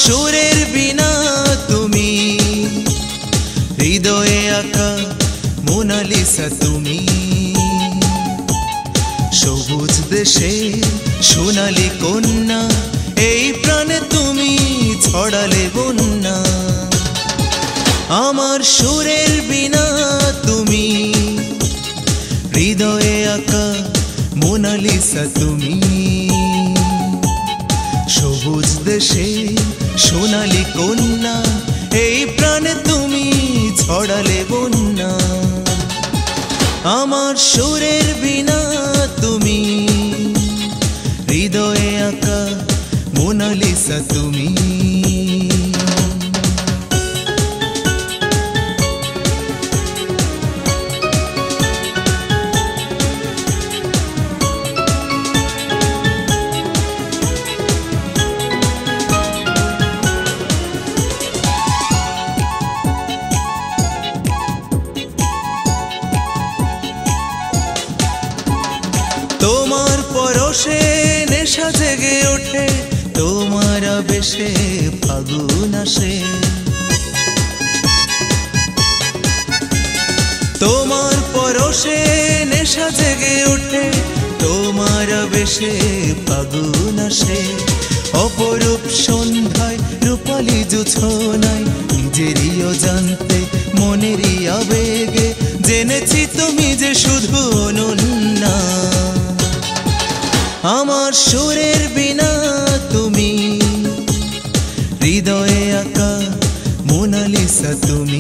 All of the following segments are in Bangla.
সুরের বিনা তুমি, হৃদয়ে আঁকা মোনালিসা তুমি। সবুজ দেশে সোনালী কন্যা, এই প্রাণে তুমি ছড়ালে বন্যা। আমার সুরের বিনা তুমি, হৃদয়ে আঁকা মোনালিসা তুমি। সবুজ দেশে সোনালী কন্যা, এই প্রাণে তুমি ছড়ালে বন্যা। আমার সুরের বিনা তুমি, হৃদয়ে আঁকা মোনালিসা তুমি। তোমার পরশে নেশা জেগে ওঠে, তোমার আবেশে ফাগুন আসে। তোমার পরশে নেশা জেগে ওঠে, তোমার আবেশে ফাগুন আসে। অপরূপ সন্ধ্যায় রূপালী জোছনায়, নিজেরই অজান্তে মনেরই আবেগে জেনেছি তুমি যে শুধু অনন্যা। আমার সুরের বিনা তুমি, হৃদয়ে আঁকা মোনালিসা তুমি।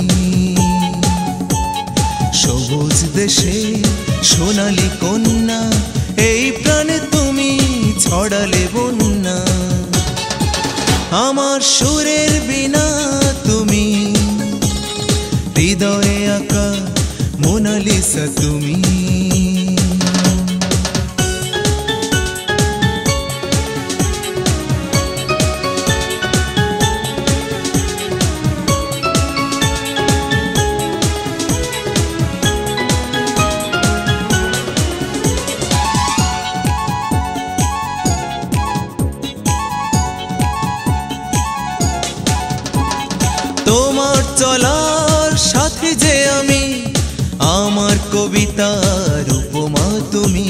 সবুজ দেশে সোনালী কন্যা, এই প্রাণে তুমি ছড়ালে বন্যা। আমার সুরের বিনা তুমি, হৃদয়ে আঁকা মোনালিসা তুমি। তোমার চলার সাথী যে আমি, আমার কবিতার উপমা তুমি।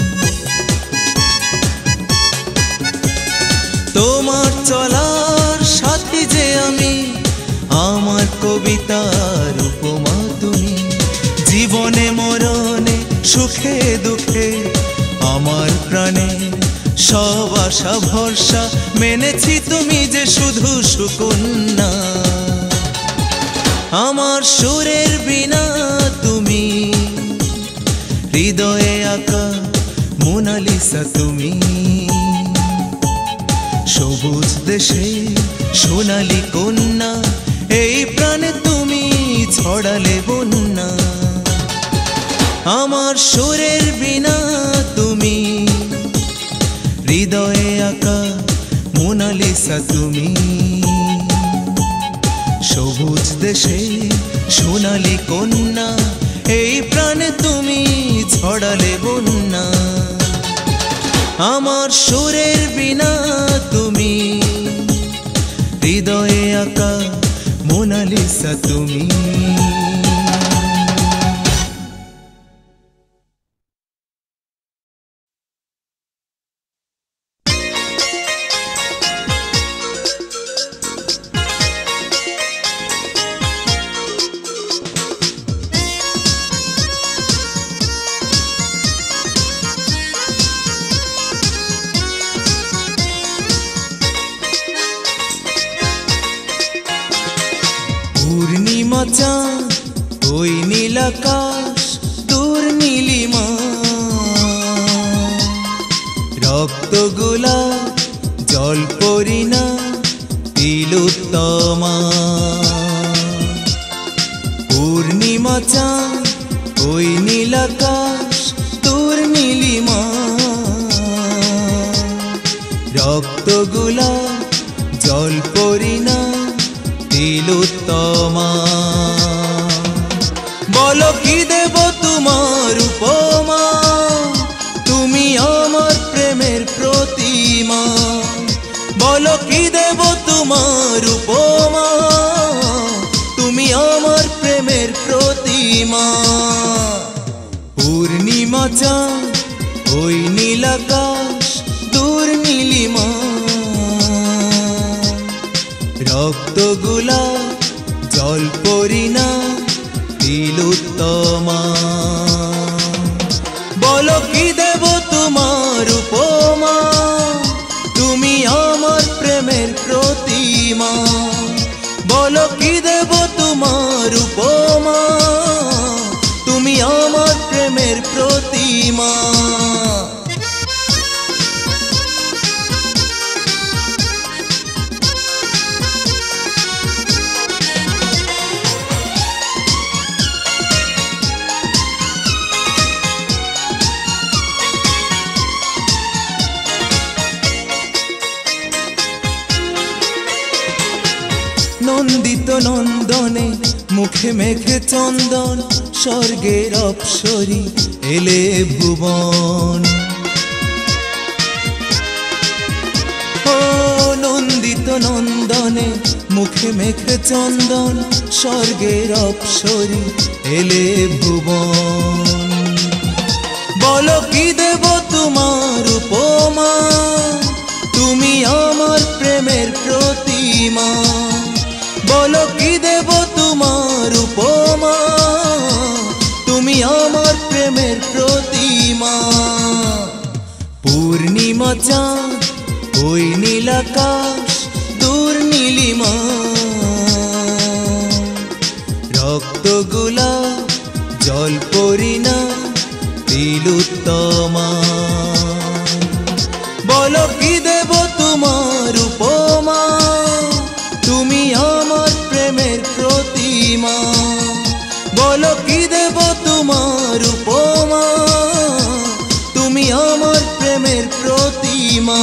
তোমার চলার সাথী যে আমি, আমার কবিতার উপমা তুমি। জীবনে মরণে সুখে দুঃখে আমার প্রাণে সব আশা ভরসা মেনেছি তুমি যে শুধু সুকন্যা। আমার সুরের বিনা তুমি, হৃদয়ে আঁকা মোনালিসা তুমি। সবুজ দেশে সোনালী কন্যা, এই প্রাণে তুমি ছড়ালে বন্যা। আমার সুরের বিনা তুমি, হৃদয়ে আঁকা মোনালিসা তুমি। সবুজ দেশে সোনালী কন্যা, এই প্রাণে তুমি ছড়ালে বন্যা। আমার সুরের বিনা তুমি, হৃদয়ে আঁকা মোনালিসা তুমি। পূর্ণিমা চাঁদ, ওই নীল আকাশ, তোর নীলিমা। রক্ত গোলাপ, জলপরিণা, তিলোত্তমা। পূর্ণিমা চাঁদ, ওই নীল আকাশ, তোর নীলিমা। রক্ত গোলাপ, জলপরিণা, তিলোত্তমা। বলো কি দেব তোমার উপমা, তুমি আমার প্রেমের প্রতিমা। বলো কি দেব তোমার চাঁদ ওই নীল আকাশ দূর নীলিমা রক্ত গোলাপ জলপরি না তিলোত্তমা বলো কি দেব তোমার উপমা তুমি আমার প্রেমের প্রতিমা বলো কি দেব তোমার উপমা তুমি আমার প্রেমের প্রতিমা নন্দিত নন্দনে মুখে মেখে চন্দন স্বর্গের অপ্সরী এলে ভুবন ও নন্দিত নন্দনে মুখে মেখে চন্দন স্বর্গের অপ্সরী এলে ভুবন বলো কি দেব তোমার উপমা তুমি আমার প্রেমের প্রতিমা বলো কি দেব তোমার উপমা তুমি আমার প্রেমের প্রতিমা পূর্ণিমা চাঁদ ওই নীল আকাশ দূর নীলিমা রক্ত গোলাপ জলপরি না তিলোত্তমা বলো কি দেব তোমার উপমা তুমি আমার প্রেমের প্রতিমা বলো কি দেব তোমার উপমা তুমি আমার প্রেমের প্রতিমা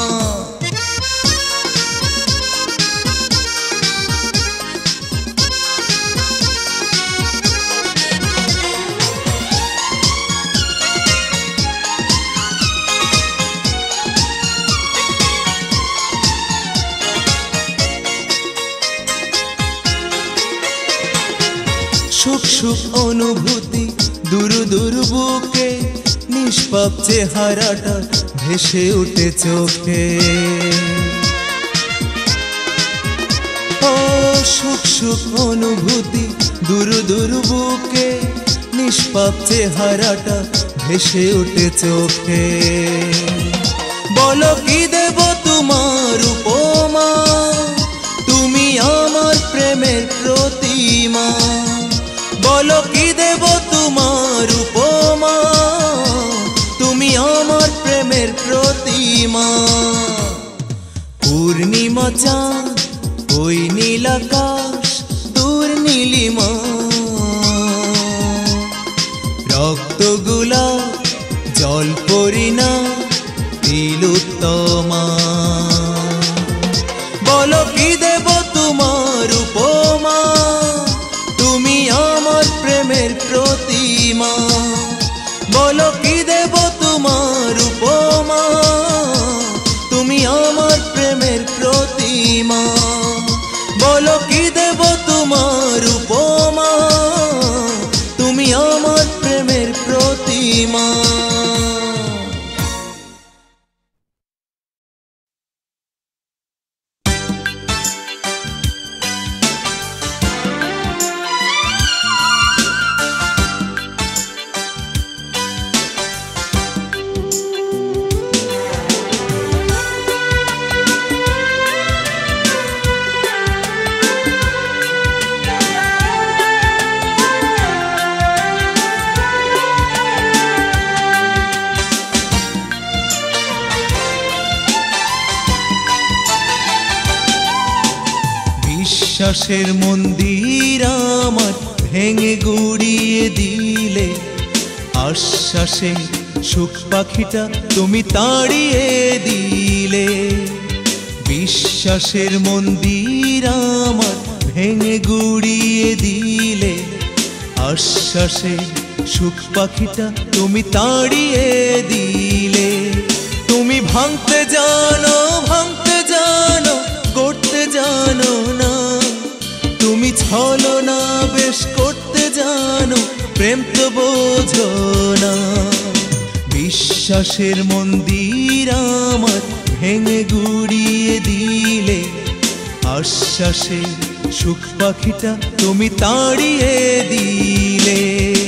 সুখ সুখ অনুভূতি দূর দূর বুকে নিষ্পাপ চেহারাটা ভেসে উঠে চোখে ও সুখ সুখ অনুভূতি দূর দূর বুকে নিষ্পাপ চেহারাটা ভেসে উঠে চোখে বলো কি দেব তোমার উপমা তুমি আমার প্রেমের প্রতিমা বলো কি দেব তোমার উপমা তুমি আমার প্রেমের প্রতিমা পূর্ণিমা চাঁদ ওই নীল আকাশ দূর নীলিমা রক্ত গোলাপ জলপরি না তিলোত্তমা বলো কি দেব তোমার উপমা তুমি আমার প্রেমের প্রতিমা বলো কি দেব তোমার উপমা তুমি আমার প্রেমের প্রতিমা বলো কি দেব তোমার উপমা তুমি আমার প্রেমের প্রতিমা বিশ্বাসের মন্দির আমার ভেঙে গুড়িয়ে দিলে আশ্বাসে সুখ পাখিটা তুমি তাড়িয়ে দিলে বিশ্বাসের মন্দির আমার ভেঙে গুড়িয়ে দিলে আশ্বাসে সুখ পাখিটা তুমি তাড়িয়ে দিলে তুমি ভাঙতে জানো করতে জানো না তুমি ছলনা বেশ করতে জানো প্রেম তো বোঝো না বিশ্বাসের মন্দির আমার ভেঙে গুড়িয়ে দিলে, আশ্বাসের সুখ পাখিটা তুমি তাড়িয়ে দিলে।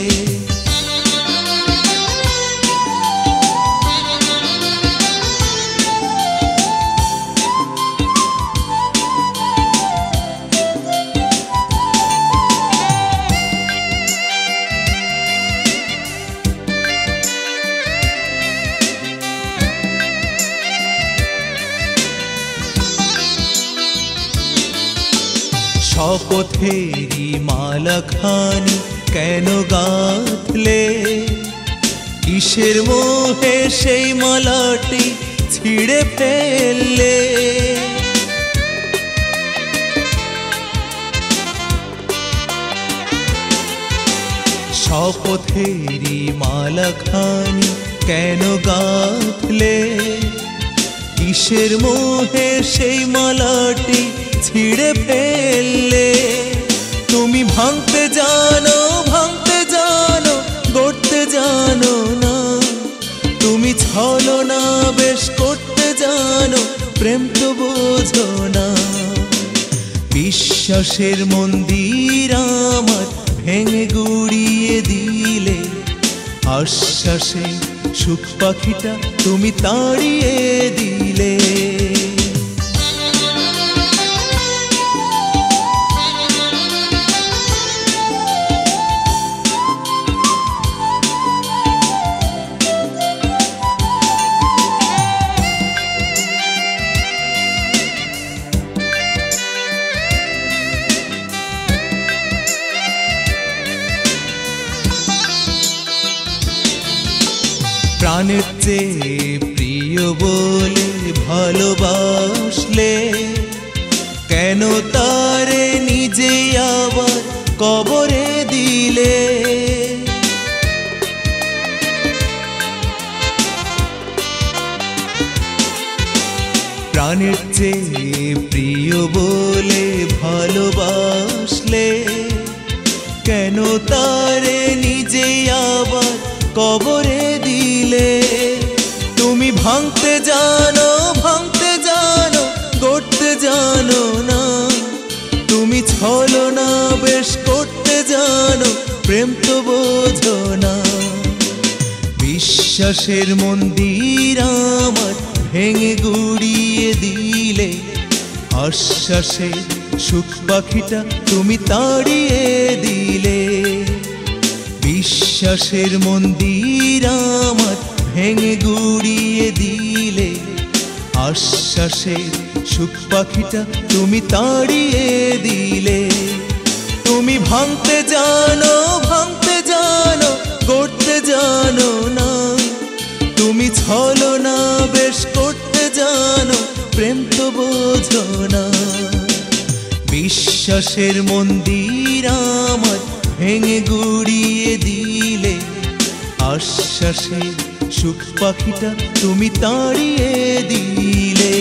শপথেরই মালাখানি কেন গাঁথলে, কিসের মোহে সেই মালাটি ছিঁড়ে ফেললে। শপথেরই মালাখানি কেন গাঁথলে, কিসের মোহে সেই মালাটি ছিঁড়ে ফেললে। তুমি ভাঙতে জানো, ভাঙতে জানো, গড়তে জানো না। তুমি ছলনা বেশ করতে জানো, প্রেম তো বোঝো না। বিশ্বাসের মন্দির আমার ভেঙে গুড়িয়ে দিলে, আশ্বাসে সুখ পাখিটা তুমি তাড়িয়ে দিলে। প্রাণের চেয়ে প্রিয় বলে ভালোবাসলে, কেন তারে নিজে আবার কবরে দিলে। প্রাণের চেয়ে প্রিয় বলে ভালোবাসলে, কেন তারে নিজে আবার কবরে দিলে। তুমি ভাঙতে জানো, ভাঙতে জানো, গড়তে জানো না। তুমি ছলনা বেশ করতে জানো, প্রেম তো বোঝো না। বিশ্বাসের মন্দির আমার ভেঙে গুড়িয়ে দিলে, আশ্বাসে সুখ পাখিটা তুমি তাড়িয়ে দিলে। বিশ্বাসের মন্দির আমার ভেঙে গুড়িয়ে দিলে, আশ্বাসের সুখ পাখিটা তুমি তাড়িয়ে দিলে। তুমি ভাঙতে জানো, ভাঙতে জানো, গড়তে জানো না। তুমি ছলনা বেশ করতে জানো, প্রেম তো বোঝো না। বিশ্বাসের মন্দির আমার ভেঙে গুড়িয়ে দিলে, আশ্বাসে সুখ পাখিটা তুমি তাড়িয়ে দিলে।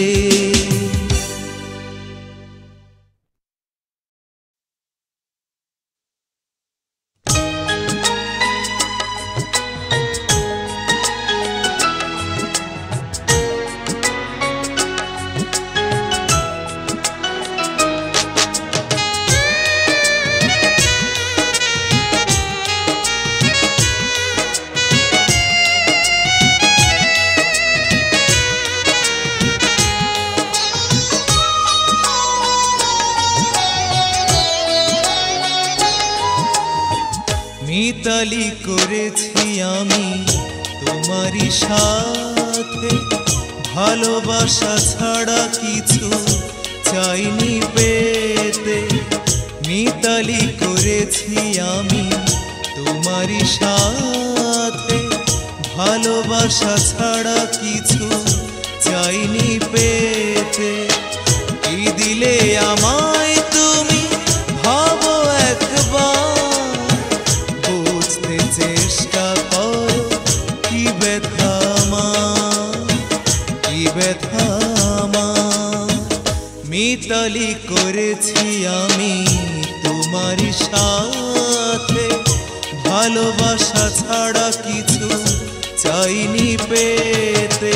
মিতালি করেছি আমি তোমারই সাথে, ভালোবাসা ছাড়া কিছু চাইনি পেতে। মিতালি করেছি আমি তোমারই সাথে, ভালোবাসা ছাড়া কিছু চাইনি পেতে। কি দিলে আমায় তুমি ভাবো একবার, বুঝতে চেষ্টা করো কি ব্যথা আমার, কি ব্যথা আমার। মিতালি করেছি আমি তোমারই সাথে, ভালোবাসা ছাড়া কিছু চাই চাইনি পেতে।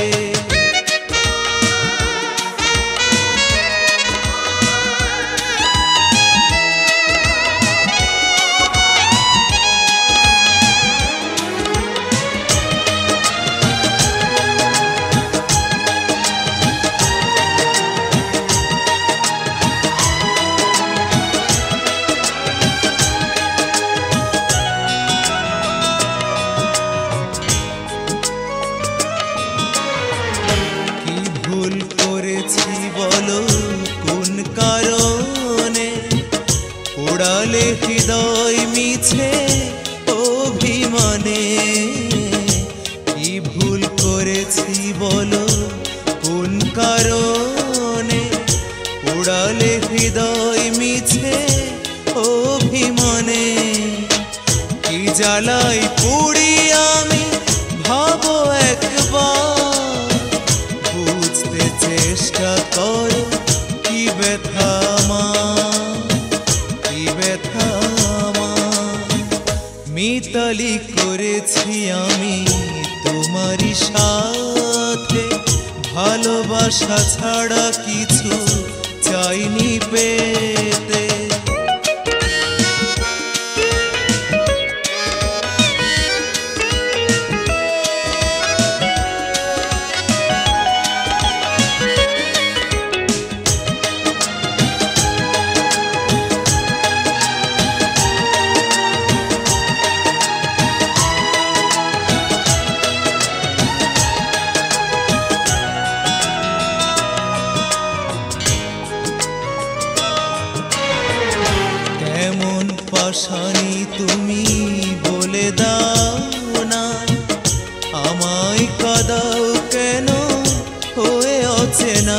পোড়ালে হৃদয় মিছে অভিমানে, কি ভুল করেছি বলো কোন কারণে? পোড়ালে হৃদয় মিছে অভিমানে, কি জ্বালাই পুড়ি আমি ভাবো একবার, বুঝতে চেষ্টা করো কি ব্যথা মিতালি করেছি আমি তোমারই সাথে, ভালোবাসা ছাড়া কিছু চাইনি পেতে। পাশানি তুমি বলে দাও না, আমায় কাঁদাও কেন হয়ে অচেনা?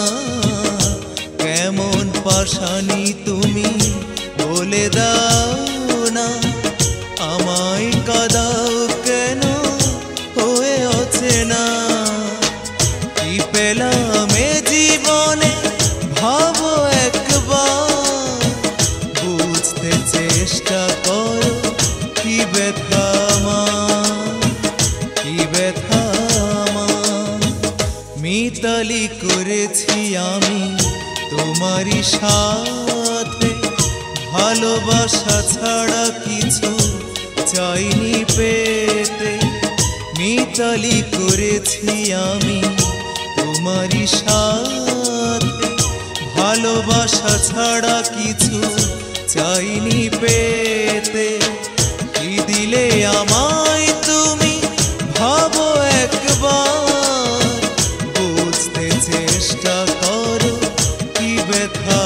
কেমন পাশানি তুমি বলে দাও না, আমায় কাঁদাও কেন হয়ে অচেনা? কি পেলাম এ জীবনে ভাবো একবার, বুঝতে চেষ্টা করো কি ব্যথা কি ব্যথা। মিতালি করেছি আমি তোমারই সাথে, ভালোবাসা ছাড়া কিছু চাইনি পেতে। মিতালি করেছি আমি তোমারই সাথে, ভালোবাসা ছাড়া কিছু চাইনি পেতে। কি দিলে আমায় তুমি ভাবো একবার, বুঝতে চেষ্টা করো কি ব্যথা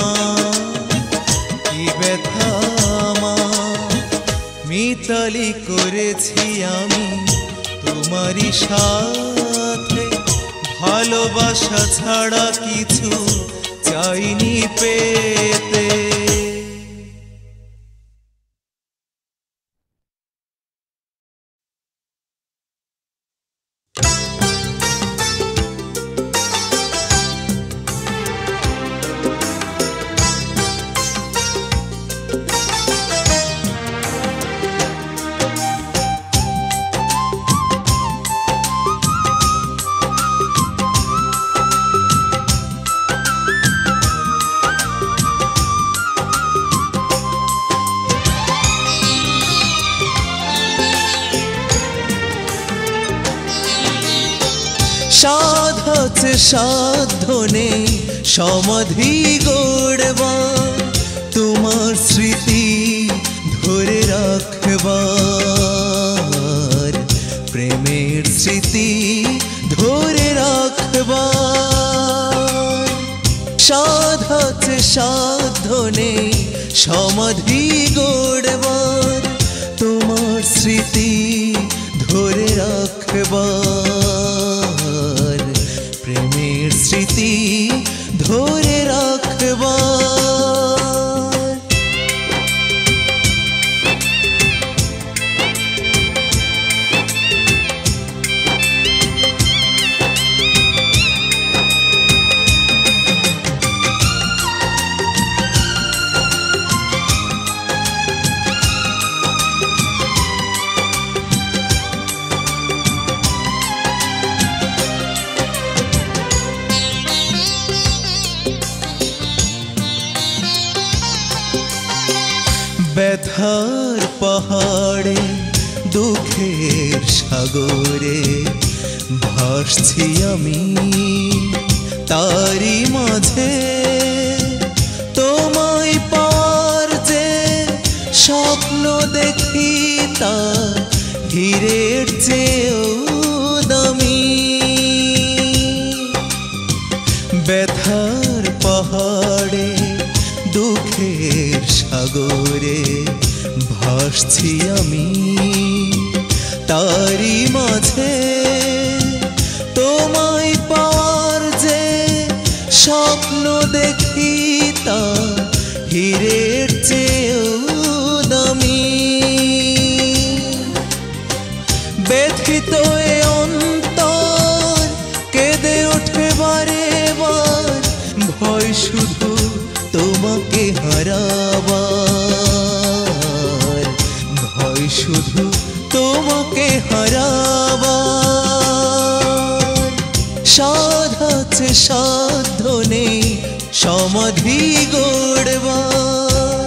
কি ব্যথা। মিতালি করেছি আমি তোমারই সাথে, ভালোবাসা ছাড়া কিছু চাইনি পেতে। সাধছে সাধ্য নেই সমাধি গড়বার, তোমার স্মৃতি ধরে রাখবার, প্রেমের স্মৃতি ধরে রাখবার। সাধছে সাধ্য নেই সমাধি গড়বার, তোমার স্মৃতি ধরে রাখবার, প্রেমের স্মৃতি ধরে রাখবার। ব্যথার পাহাড়ে দুঃখের সাগরে ভাসছি আমি, তারই মাঝে তোমায় পাওয়ার যে স্বপ্ন দেখি তা হীরের চেয়েও দামি। ব্যথার পাহাড়ে দুঃখের সাগরে ভাসছি আমি, তারই মাঝে তোমায় পাওয়ার যে স্বপ্ন দেখি তা হীরের চেয়েও দামি। ব্যথিত এ অন্তর কেঁদে ওঠে বারে বার, ভয় শুধু তোমাকে হারাবার, ভয় শুধু তোমাকে হারাবার। সাধ আছে সাধ্য নেই সমাধি গড়বার।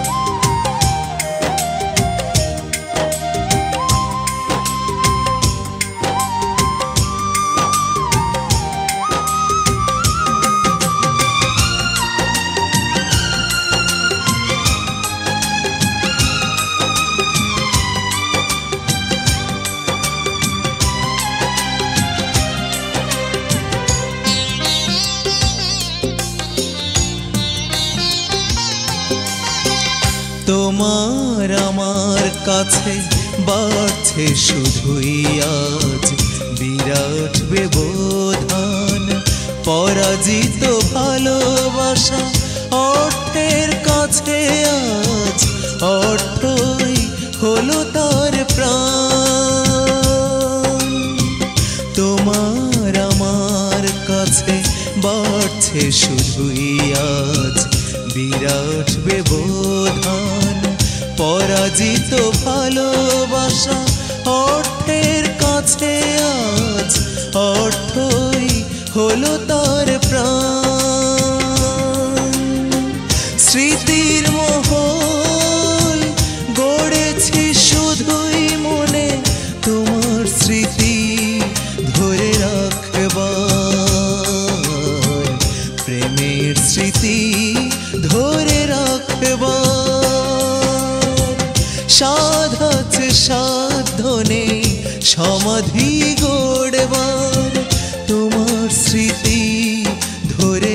তোমার আমার কাছে বাড়ছে শুধুই আজ বিরাট ব্যবধান। পরাজিত ভালোবাসা অর্থের কাছে আজ অর্থই হলো তার প্রাণ। তোমার আমার কাছে বাড়ছে শুধুই আজ বিরাট ব্যবধান। পরাজিত ভালোবাসা অর্থের কাছে আজ অর্থই হলো তার প্রাণ। স্মৃতির মহল গড়েছি শুধুই মনে, তোমার স্মৃতি ধরে রাখবার, প্রেমের স্মৃতি ধরে রাখবার। সাধ আছে সাধ্য নেই সমাধি গড়বার, তোমার স্মৃতি ধরে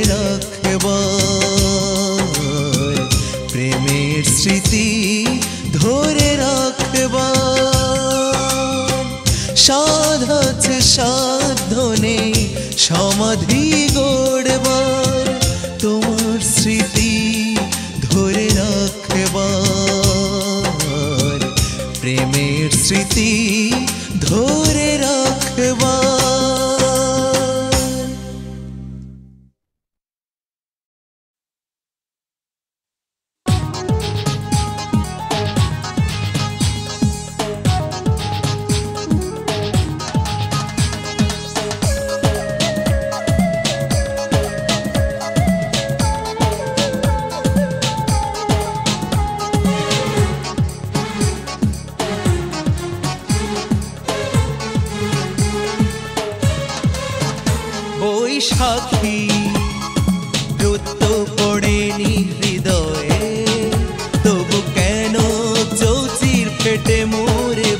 রাখবার, প্রেমের স্মৃতি ধরে রাখবার। সাধ আছে সাধ্য নেই সমাধি গড়বার, তোমার স্মৃতি ধরে রাখবার, প্রেমের স্মৃতি ধরে রাখবার। বৈশাখী রোদ তো পড়েনি হৃদয়ে, তবু কেন চৌচির ফেটে মোরে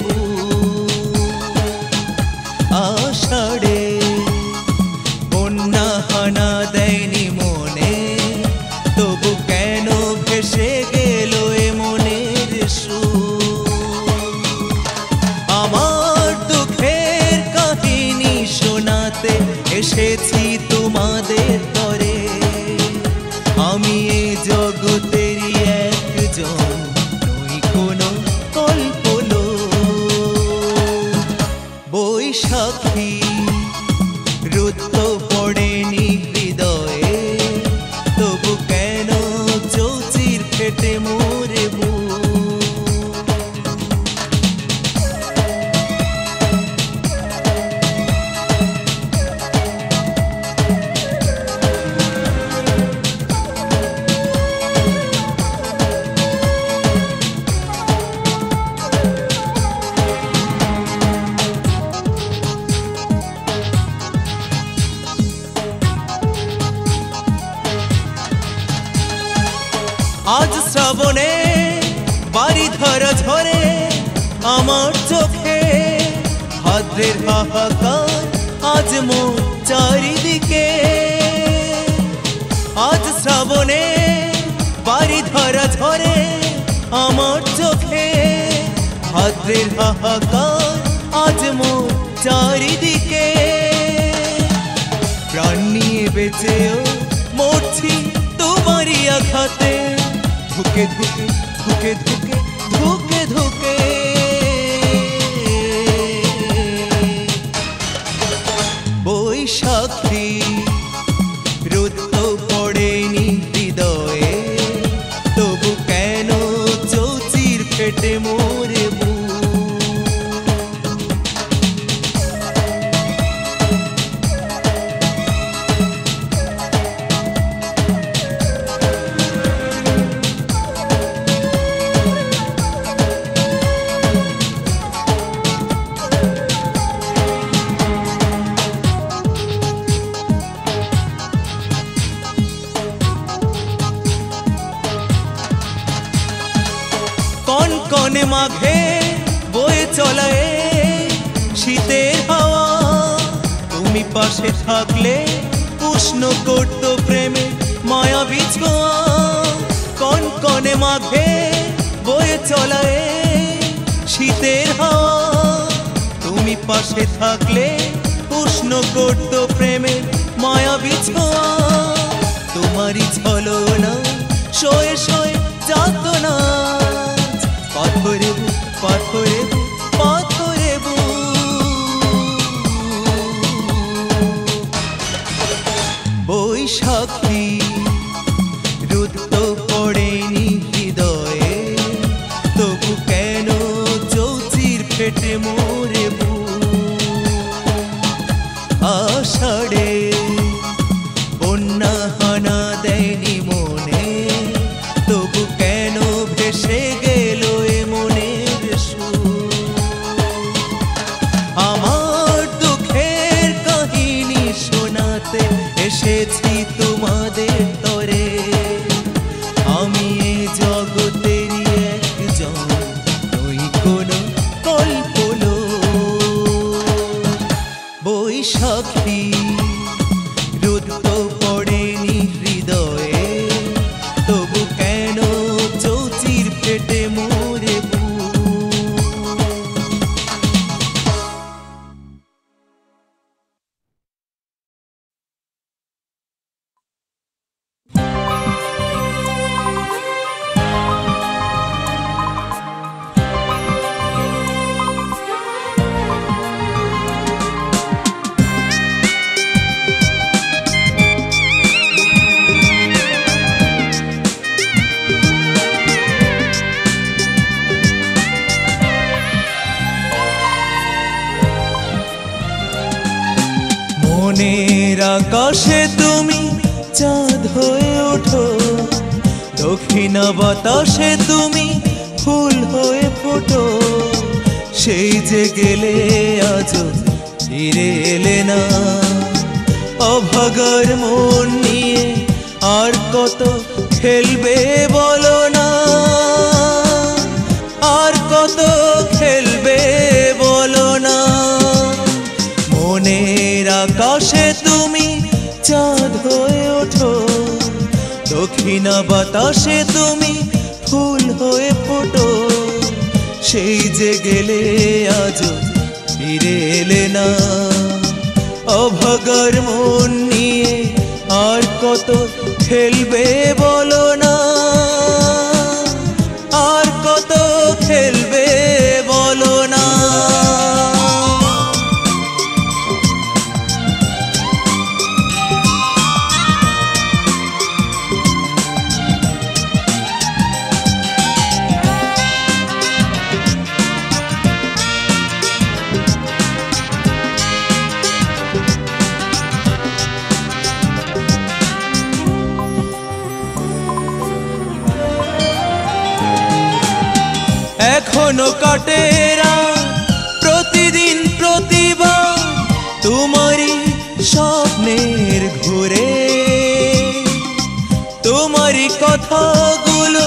আষাঢ়ে বন্যা হানা দেয়নি মনে, তবু কেন ভেসে গেল এ মনের সুর। আমার দুঃখের কাহিনী শোনাতে এসেছি তোমাদের তরে, আমি এ জগতেরই একজন, নই কোনো কল্পলোক। বৈশাখী রোদ তো পড়েনি হৃদয়ে, তবু কেন চৌচির ফেটে মোরে আজ শ্রাবণে বাড়ি ধরা ঝরে আমার চোখে ভাদ্রের হাহাকার আজ মোর চারিদিকে। আজ শ্রাবণে বাড়ি ধরা ঝরে আমার চোখে ভাদ্রের হাহাকার আজ মোর চারিদিকে। প্রাণ নিয়ে বেঁচেও মরছি তোমারই আঘাতে, ধুকে ধুকে ধুকে ধুকে ধুকে ধুকে। বৈশাখী রোদ তো পড়েনি হৃদয়ে, তবু কেন চৌচির ফেটে মোরে বুক। কনকনে মাঘে বয়ে চলায় শীতের হাওয়া, তুমি পাশে থাকলে উষ্ণ করতো প্রেমে মায়াবী ছোঁয়া। কনকনে মাঘে বয়ে চলায় শীতের হাওয়া, তুমি পাশে থাকলে উষ্ণ করতো প্রেমে মায়াবী ছোঁয়া। তোমারই ছলনা শোয়ে শোয়ে যাতনা, পাথরে বুক পাথরে বুক পাথরে বুক। বৈশাখী রোদ তো পড়েনি হৃদয়ে, তবু কেন চৌচির ফেটে মোরে বুক। আষাঢ়ে বন্যা হানা দেয়নি মনে, তবু কেন ভেসে গেল এ মনের সুর। আমার দুঃখের কাহিনী শোনাতে এসেছি তোমাদের তরে, আমি এ জগতেরই একজন, নই কোনো কল্পলোক। বৈশাখী রোদ তো পড়েনি হৃদয়ে, তবু কেন চৌচির ফেটে মোরে বুক। মনের আকাশে তুমি চাঁদ হয়ে ওঠো, দক্ষিণা বাতাসে তুমি ফুল হয়ে ফোটো। সেই যে গেলে আজও ফিরে এলে না, অভাগার মন নিয়ে আর কত খেলবে বলো না, আর কত খেলবে বলো না। মনের আকাশে তুমি চাঁদ হয়ে ওঠো, দক্ষিণা বাতাসে তুমি ফুল হয়ে ফোটো। সেই যে গেলে আজও ফিরে এলে না, অভাগার মন নিয়ে আর কত খেলবে বলো না, আর কত খেলবে বলো না। এখনো কাটে প্রতিদিন প্রতিবার তোমারই স্বপ্নের ঘুরে, তোমারই কথাগুলো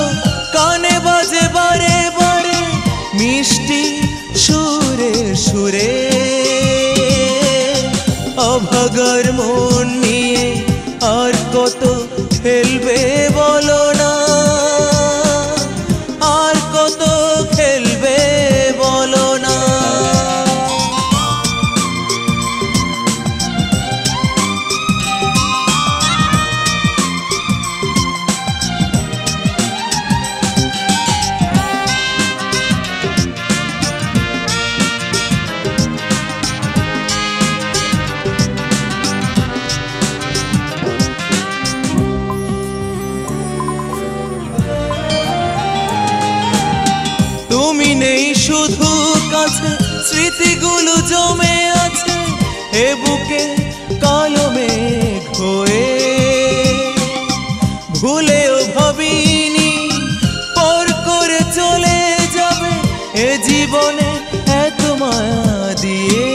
নেই শুধু কাছে, স্মৃতিগুলো জমে আছে এ বুকে কালো মেঘ হয়ে। ভুলেও ভাবিনি পর করে চলে যাবে এ জীবনে এত মায়া দিয়ে।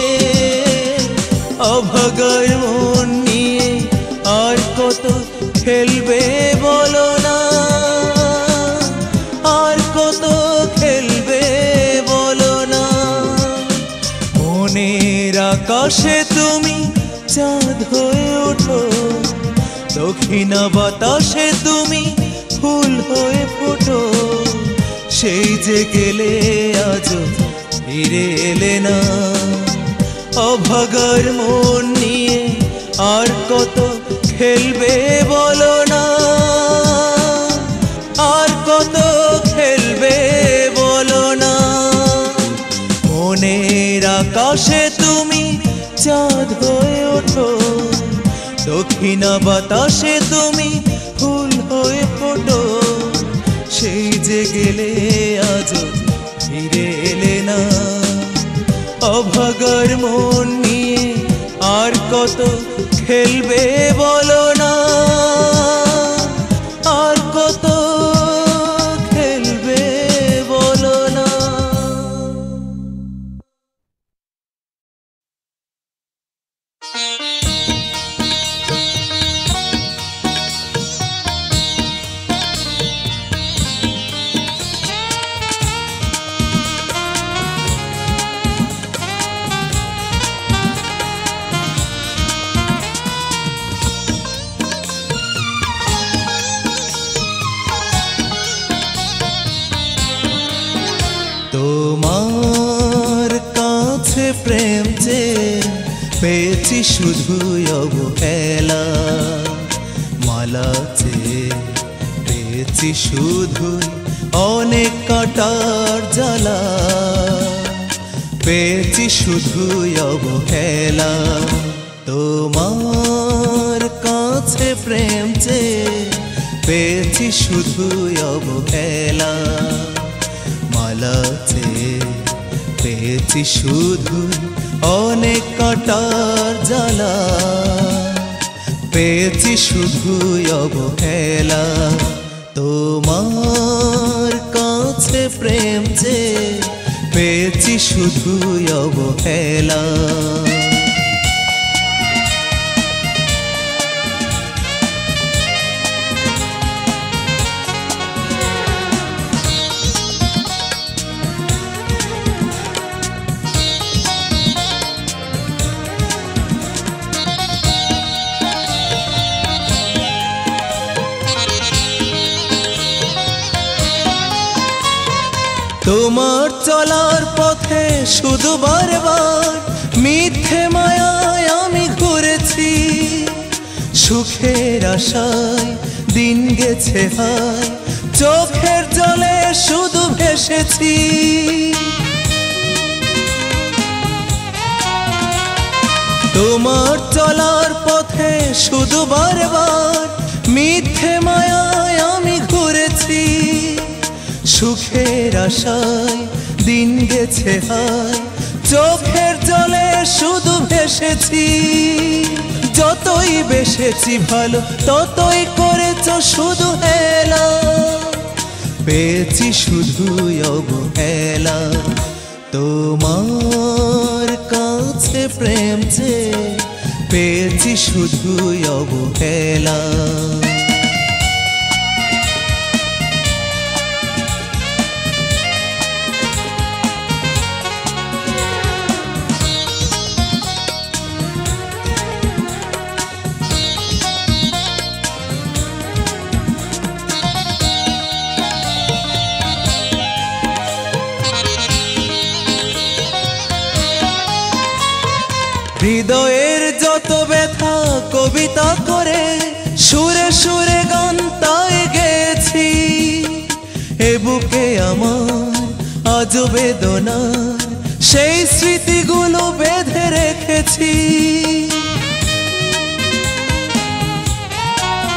অভাগার মন নিয়ে আর কত খেলবে বলো না, আর কত খেলবে বলো না। মনের আকাশে তুমি চাঁদ হয়ে ওঠো, দক্ষিণা বাতাসে তুমি ফুল হয়ে ফোটো। সেই যে গেলে আজও ফিরে এলে না। অভাগার মন নিয়ে আর কত খেলবে বলো না, আর কত খেলবে বলো না। মনের আকাশে তুমি চাঁদ হয়ে ওঠো, দক্ষিণা বাতাসে তুমি ফুল হয়ে ফোটো। সেই যে গেলে আজও ফিরে এলে না। অভাগার মন নিয়ে আর কত খেলবে বলো না, আর কত খেলবে বলো না। তোমার কাছে প্রেম যে পেয়েছি শুধুই অবহেলা, মালা চেয়ে পেয়েছি শুধুই অনেক কাটার জ্বালা। পেয়েছি শুধুই অবহেলা। তোমার কাছে প্রেম যে পেয়েছি শুধুই অবহেলা, মালা চেয়ে পেয়েছি শুধু অনেক কাটার জ্বালা। পেয়েছি শুধুই অবহেলা। তোমার কাছে প্রেম যে পেয়েছি শুধুই অবহেলা। তোমার চলার পথে শুধু বারবার মিথ্যে মায়ায় আমি ঘুরেছি। সুখের আশায় দিন গেছে হায়, চোখের জলে শুধু ভেসেছি। তোমার চলার পথে শুধু বারবার মিথ্যে মায়ায় আমি ঘুরেছি। সুখের আশায় দিন গেছে হায়, চোখের জলে শুধু ভেসেছি। যতই বেসেছি ভালো ততই করেছ শুধু হেলা। পেয়েছি শুধুই অবহেলা। তোমার কাছে প্রেম যে পেয়েছি শুধুই অবহেলা। হৃদয়ের যত ব্যথা কবিতা করে সুরে সুরে গান তাই গেছি। এ বুকে আমার আজ বেদনার সেই স্মৃতিগুলো বেঁধে রেখেছি।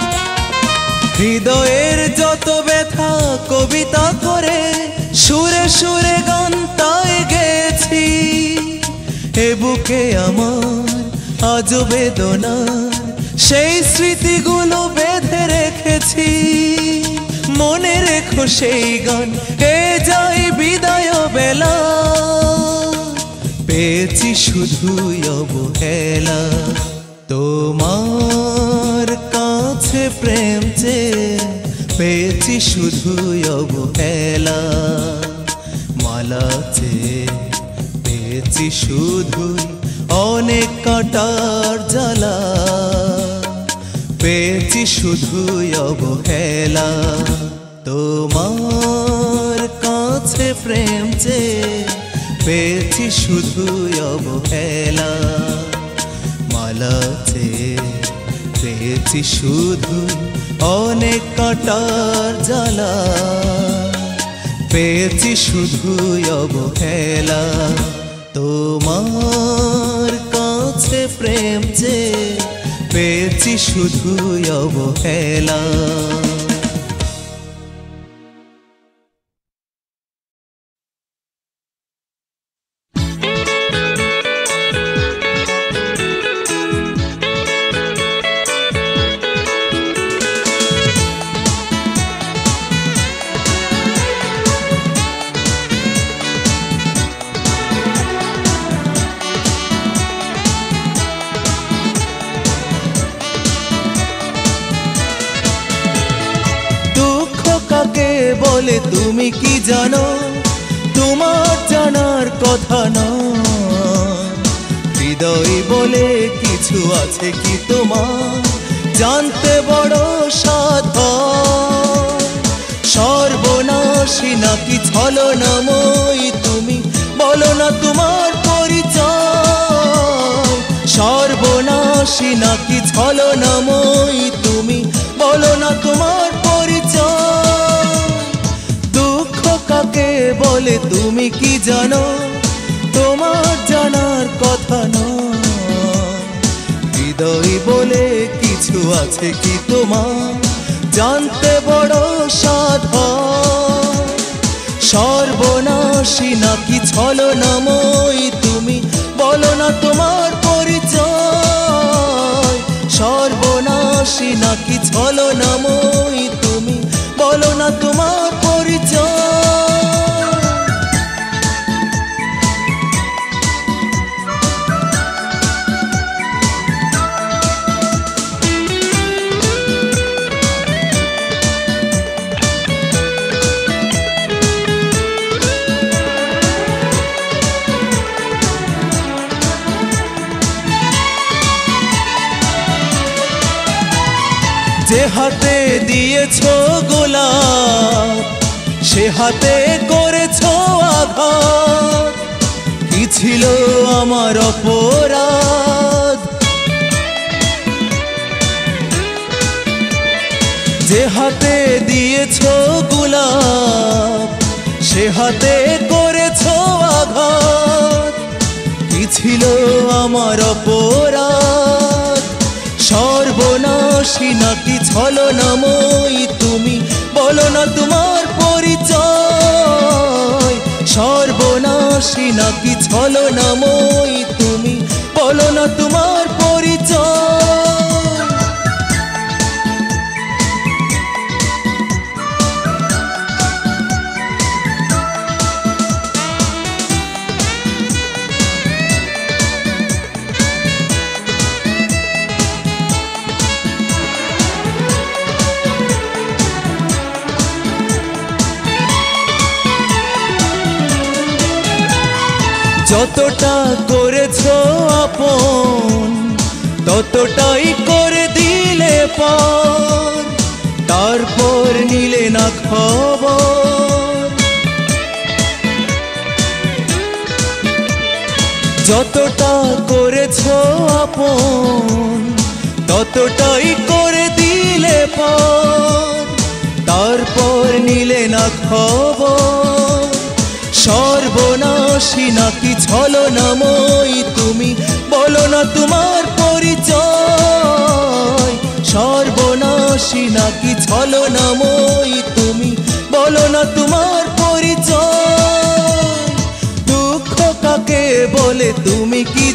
হৃদয়ের যত ব্যথা কবিতা করে সুরে সুরে গান তাই গেছি, এ বুকে আমার আজও বেদনার সেই স্মৃতিগুলো বেঁধে রেখেছি। মনে রেখো সেই গান কে যাই বিদায় বেলা, পেয়েছি শুধুই অবহেলা। তোমার কাছে প্রেম চেয়ে পেয়েছি শুধুই অবহেলা। মালা চেয়ে পেয়েছি শুধুই অনেক কাঁটার জ্বালা, পেয়েছি শুধুই অবহেলা। তোমার কাছে প্রেম চেয়ে পেয়েছি শুধুই অবহেলা। মালা চেয়ে পেয়েছি শুধুই অনেক কাঁটার জ্বালা, পেয়েছি শুধুই অবহেলা। তোমার কাছে প্রেম চেয়ে পেয়েছি শুধুই অবহেলা। বলে তুমি কি জানো, তোমার জানার কথা না। হৃদয় বলে কিছু আছে কি তোমার, জানতে বড় সাধন। সর্বনাশী নাকি ছলনাময়ী তুমি, বলো না তোমার পরিচয়। সর্বনাশী নাকি ছলনাময়ী তুমি, বলো না তোমার পরিচয়। কাকে বলে তুমি কি জানো, তোমার জানার কথা না। হৃদয় বলে কিছু আছে কি তোমার, জানতে বড় সাধন। সর্বনাশী নাকি ছলনাময়ী তুমি, বলো না তোমার পরিচয়। সর্বনাশী নাকি ছলনাময়ী তুমি, বলো না তোমার পরিচয়। যে হাতে দিয়েছো গোলাপ, সে হাতে করেছো আঘাত। কি ছিল আমার অপরাধ? যে হাতে দিয়েছো গোলাপ, সে হাতে করেছো আঘাত। কি ছিল আমার অপরাধ? সর্বনাশী নাকি ছলনাময়ী তুমি, বলো না তোমার পরিচয়। সর্বনাশী নাকি ছলনাময়ী তুমি, বলো না তোমার পরিচয়। যতটা করেছো আপন, ততটাই করে দিলে পর। তারপর নিলে না খবর। যতটা করেছো আপন, ততটাই করে দিলে পর। তারপর নিলে না খবর। সর্বনাশী নাকি ছলনাময়ী তুমি, বলো না তোমার পরিচয়। সর্বনাশী নাকি ছলনাময়ী তুমি, বলো না তোমার পরিচয়।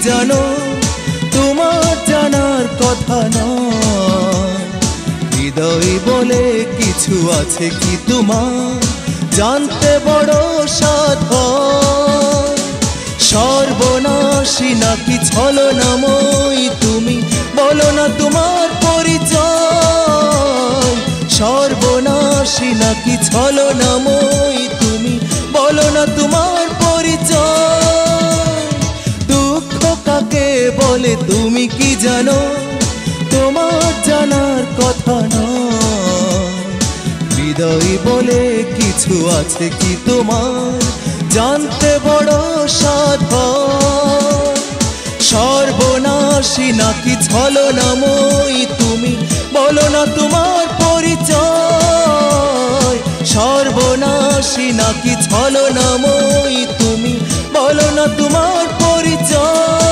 জানো তোমার জানার কথা নয়। হৃদয় বলে কিছু আছে কি তোমার জানতে বড় সাধন। সর্বনাশী নাকি ছলনাময়ী তুমি বলো না তোমার পরিচয়। সর্বনাশী নাকি ছলনাময়ী তুমি বলো না তোমার পরিচয়। দুঃখ কাকে বলে তুমি কি জানো তোমার জানার কথা নয়। হৃদয় বলে কিছু আছে কি তোমার জানতে বড় সাধন। সর্বনাশী নাকি ছলনাময়ী তুমি বলো না তোমার পরিচয়। সর্বনাশী নাকি ছলনাময়ী তুমি বলো না তোমার পরিচয়।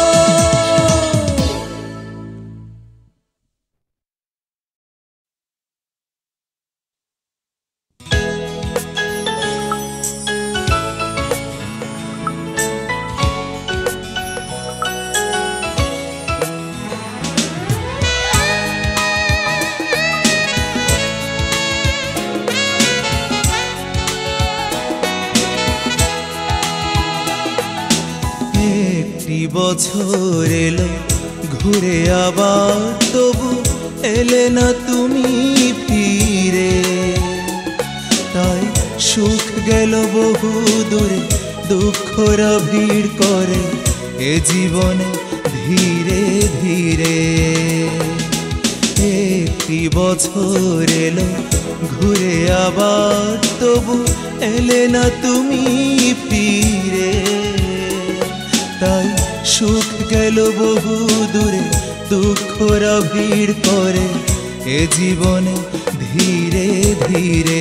বছর এলো ঘুরে আবার তবু এলে না তুমি ফিরে। তাই সুখ গেল বহু দূরে দুঃখরা ভিড় করে এ জীবনে ধীরে ধীরে। একটি বছর এলো ঘুরে আবার তবু এলে না তুমি ফিরে। তাই সুখ গেল বহু দূরে দুঃখরা ভিড় করে এ জীবনে ধীরে ধীরে।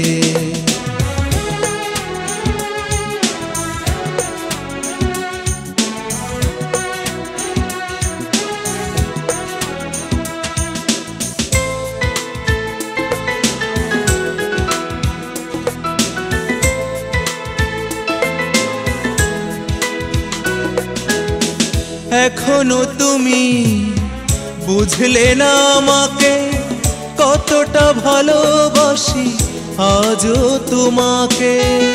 এখনো তুমি বুঝলে না আমাকে কতটা ভালোবাসি আজও তোমাকে।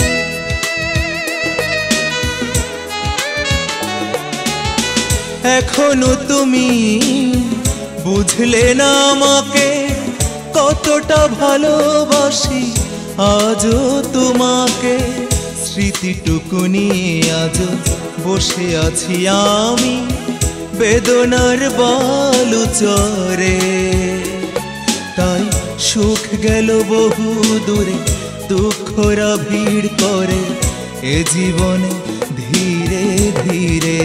এখনো তুমি বুঝলে না আমাকে কতটা ভালোবাসি আজও তোমাকে। স্মৃতিটুকু নিয়ে আজও বসে আছি আমি বেদনার বালুচরে। তাই সুখ গেল বহু দূরে দুঃখরা ভিড় করে এ জীবনে ধীরে ধীরে।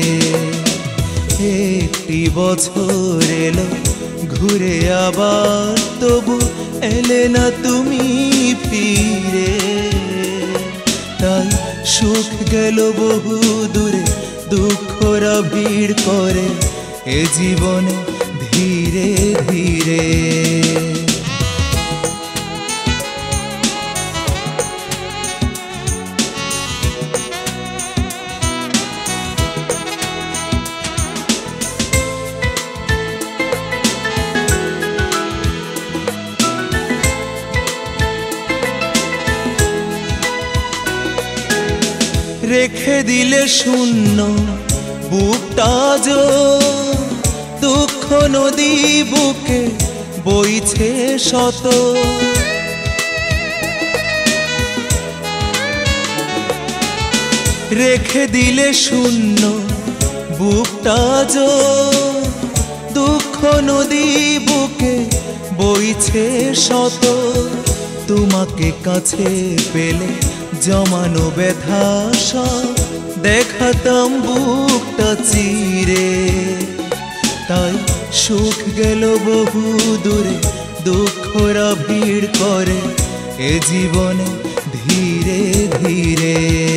একটি বছর এলো ঘুরে আবার তবু এলে না তুমি ফিরে। তাই সুখ গেল বহু দূরে দুঃখরা ভিড় করে এ জীবনে ধীরে ধীরে। রেখে দিলে শূন্য বুকটা যো দুঃখ নদী বুকে বইছে শত। রেখে দিলে শূন্য বুকটা যো দুঃখ নদী বুকে বইছে শত। তোমাকে কাছে পেলে জমানো ব্যথা সব দেখাতাম বুকটা চিরে। তাই সুখ গেল বহু দূরে দুঃখরা ভিড় করে এ জীবনে ধীরে ধীরে।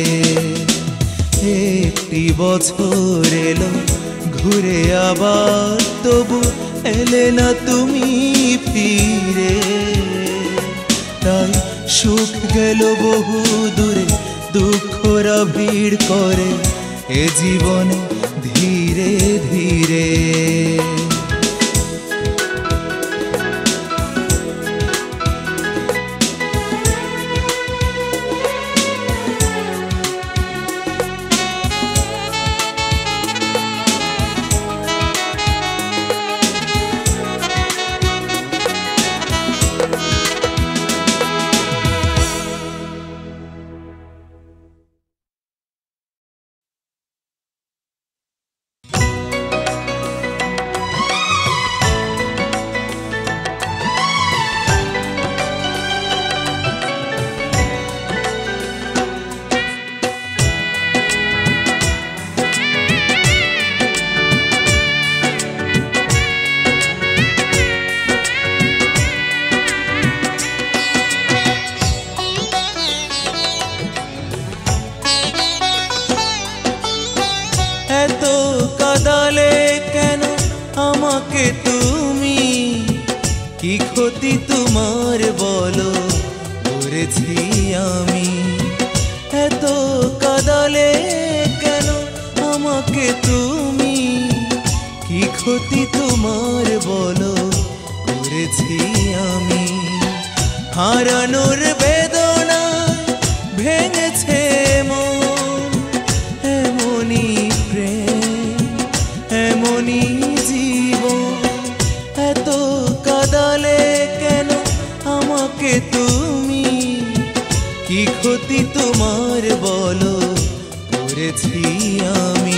একটি বছর এলো ঘুরে আবার তবু এলে না তুমি ফিরে। তাই সুখ গেল বহু দূরে দুঃখরা ভিড় করে এ জীবনে ধীরে ধীরে। এত কাঁদালে কেন আমাকে তুমি, কি ক্ষতি তোমার বলো করেছি আমি। এত কাঁদালে কেন আমাকে তুমি, কি ক্ষতি তোমার বলো করেছি আমি। হারানোর বেদনা ভেঙেছে মন, এমনই প্রেম এমনই জীবন। এত কাঁদালে কেন আমাকে তুমি, কি ক্ষতি তোমার বলো করেছি আমি।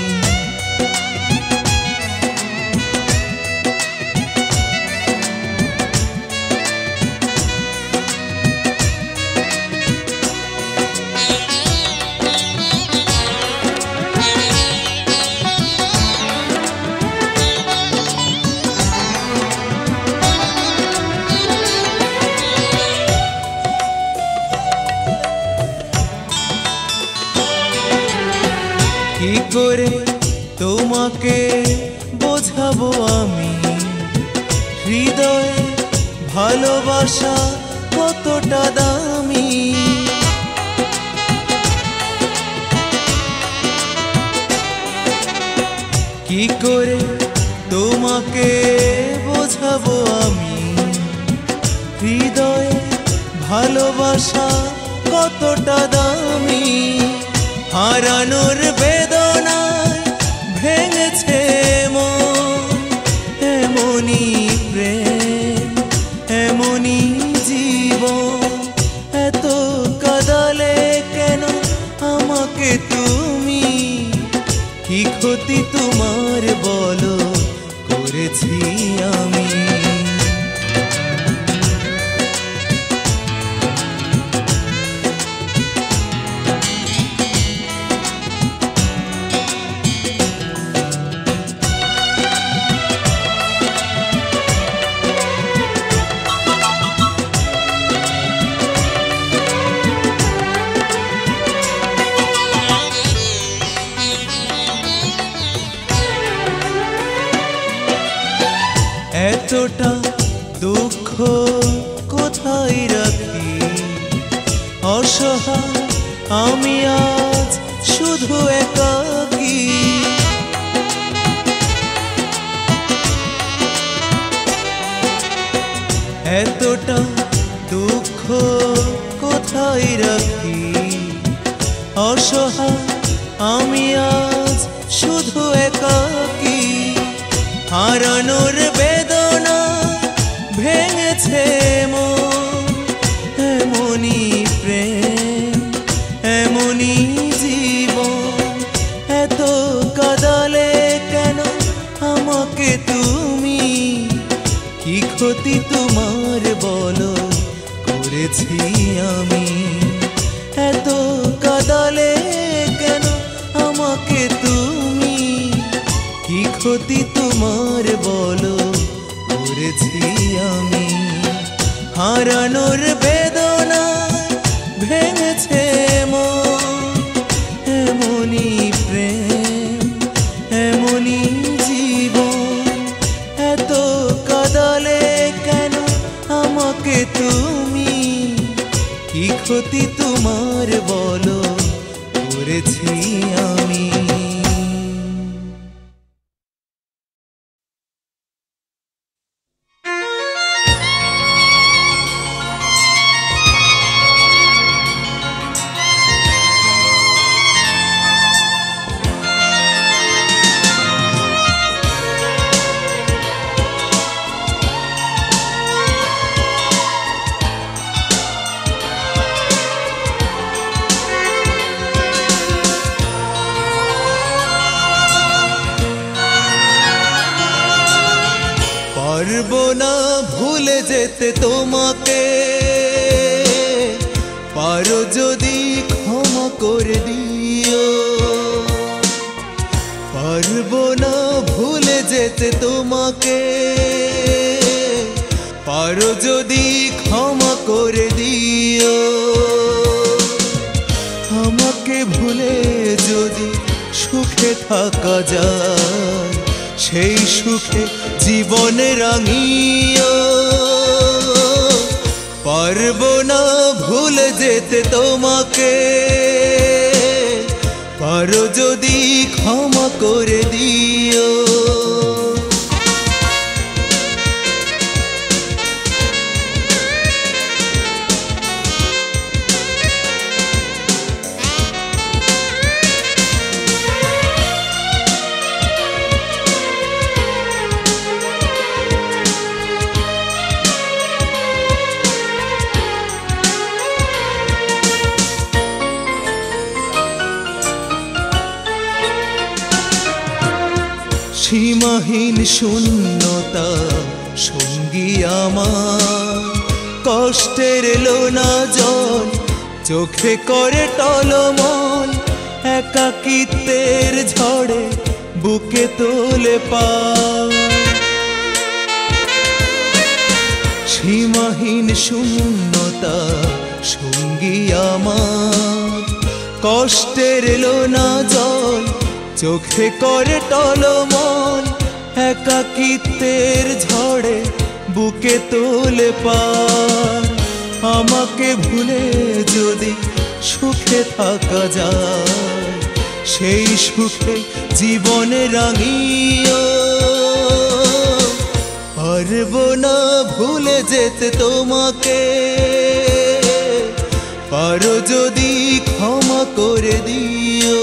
কি করে তোমাকে বোঝাবো আমি, হৃদয়ে ভালোবাসা কতটা দামি। কি করে তোমাকে বোঝাবো আমি, হৃদয়ে ভালোবাসা কতটা দামি। হারানোর বেদনায় ভেঙেছে মন, এমনই প্রেম এমনই জীবন। এত কাঁদালে কেন আমাকে তুমি, কি ক্ষতি তোমার বলো করেছি আমি। এতটা দুঃখ কোথায় রাখি, অসহায় আমি আজ শুধু একাকী। এতটা দুঃখ কোথায় রাখি, অসহায় আমি আজ শুধু একাকী। হারানোর বেদনা ভেঙেছে মন, এমনই প্রেম এমনই জীবন। এত কাঁদালে কেন আমাকে তুমি, কি ক্ষতি তোমার বলো করেছি আমি। এত কাঁদালে কেন আমাকে তুমি, কি ক্ষতি তোমার বলো করেছি আমি। হারানোর বেদনা ভেঙেছে মন, এমনই প্রেম এমনই জীবন। এত কাঁদালে কেন আমাকে তুমি, কি ক্ষতি তোমার বলো করেছি আমি। পারবো না ভুলে যেতে তোমাকে, পারো যদি ক্ষমা করে দিও। পারবো না ভুলে যেতে তোমাকে, পারো যদি ক্ষমা করে দিও। আমাকে ভুলে যদি সুখে থাকা যায়, সেই সুখে জীবনে রাঙিও। পারবো না ভুলে যেতে তোমাকে, পারো যদি ক্ষমা করে দিও। সীমাহীন শূন্যতা সঙ্গী আমার, কষ্টের লোনা জল চোখে করে টলমল। একাকিত্বের ঝড়ে বুকে তোলে পাল। সীমাহীন শূন্যতা সঙ্গী আমার, কষ্টের লোনা জল চোখে করে টলমল। একাকিত্বের ঝড়ে বুকে তোলে পার। আমাকে ভুলে যদি সুখে থাকা যায়, সেই সুখে জীবনে রাঙিও। পারবো না ভুলে যেতে তোমাকে, পারো যদি ক্ষমা করে দিও।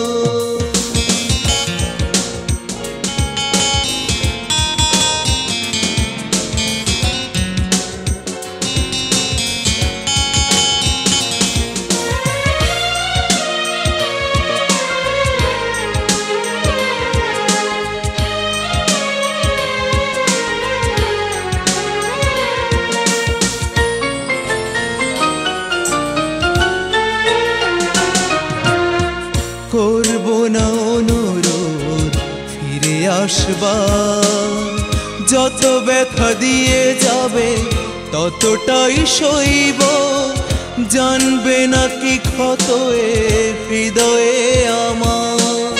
করবো না অনুরোধ ফিরে আসবার, যত ব্যথা দিয়ে যাবে ততটাই সইব। জানবে না কি ক্ষত এ হৃদয়ে আমার।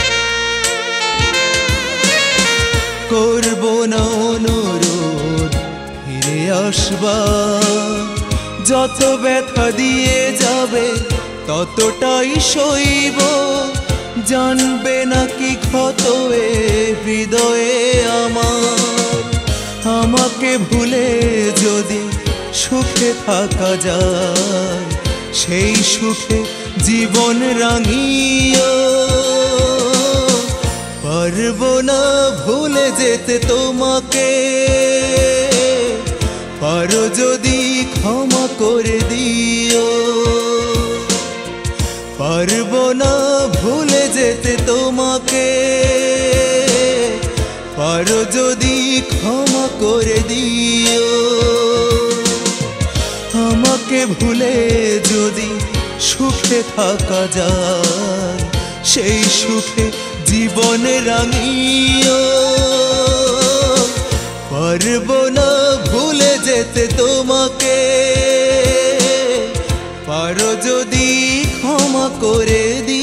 করবো না অনুরোধ ফিরে আসবার, যত ব্যথা দিয়ে যাবে ততটাই সইব। জানবে না কি ক্ষত এ হৃদয়ে আমার। আমাকে ভুলে যদি সুখে থাকা যায়, সেই সুখে জীবন রাঙিও। পারবো না ভুলে যেতে তোমাকে, পারো যদি ক্ষমা করে দিও। পারবো না ভুলে যেতে তোমাকে, পারো যদি ক্ষমা করে দিও। আমাকে ভুলে যদি সুখে থাকা যায়, সেই সুখে জীবনে রাঙিও। পারবো না ভুলে যেতে তোমাকে, পারো যদি ক্ষমা করে দিও।